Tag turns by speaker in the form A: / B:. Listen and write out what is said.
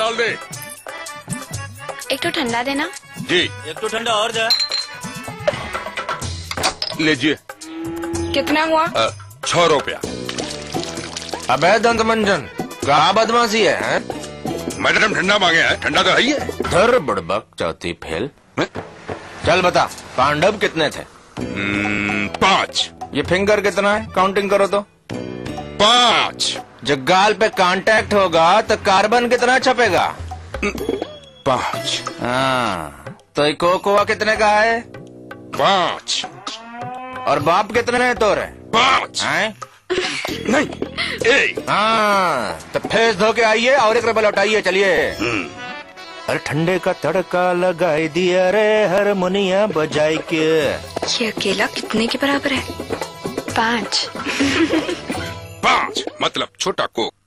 A: डाल दे।
B: एक तो ठंडा देना
A: जी।
C: एक तो ठंडा और जाए।
A: लीजिए।
B: कितना हुआ?
A: 6 रुपया।
D: अबे दंतमंजन, क्या बदमाशी है?
A: मैडम ठंडा मांगे है, ठंडा तो है ही है।
D: धर बुड़बक चौथी फेल। चल बता, पांडव कितने थे?
A: 5।
D: ये फिंगर कितना है? काउंटिंग करो तो।
A: 5।
D: जब गाल पे कांटेक्ट होगा तो कार्बन कितना छपेगा?
A: 5।
D: हाँ, तो ये कोकोआ कितने का है?
A: 5।
D: और बाप कितने है तोरे?
A: 5
D: हैं?
A: नहीं, 1।
D: हाँ, तो फेस धो के आइए और 1 रुपया लौटाइए। चलिए। अरे ठंडे का तड़का लगाई दिया रे, हारमोनिया बजाई के।
B: ये अकेला कितने के बराबर है? 5।
A: 5 मतलब छोटा कोक।